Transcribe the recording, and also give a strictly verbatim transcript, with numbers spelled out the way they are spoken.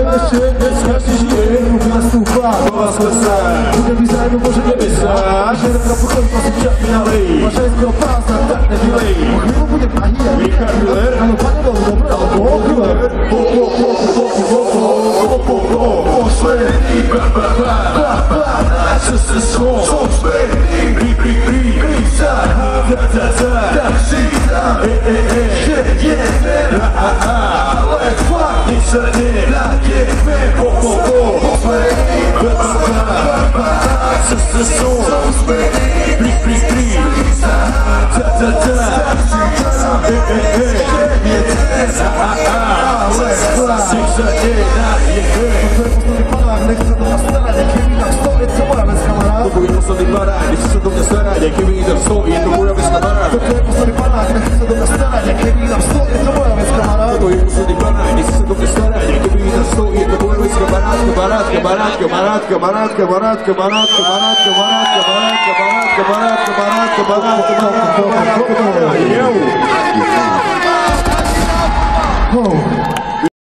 ještě dnes každý žije, ruch nastupá, hlava sklesá. Bude mi zájmu, może nie wysać. Że na pokoju pasy ciapy nalej. Marzejsko pasa, tak nie wylej. Po chwilę bude prahi, jak Richard Miller. No panie, no dobra, albo Miller. Po, po, po, po, po, po, po, po, po, po. Poszli, ba, ba, ba, ba, ba. Wszyscy są, są szmerni. Bri, bri, bri, brisa. Da, da, da, da, brisa. E, e, e, jedziemy. La, a, a, ale fakt, nic się nie lakiemy. Po, po, po, poszli, ba, ba, ba, ba. Wszyscy są, są szmerni. Bri, bri, bri, brisa. Da, da, da, e, e, e, jedziemy. La, a, a, ale fakt, nic się nie lakiemy. Nie chcę do nas starać, jakie mi tam stoi, co moja bez kamera. To były posady para, nie chcę do mnie starać, jakie mi tam stoi, to moja bez kamera. To były posady para, nie chcę do mnie starać, jakie mi tam stoi, co moja bez kamera. To były posady para, nie chcę do mnie starać, jakie mi tam stoi, to moja bez kamera. Baratka, baratka, baratka, baratka, baratka, baratka, baratka, baratka, baratka, baratka, baratka, baratka, baratka, baratka, baratka, baratka, baratka, baratka,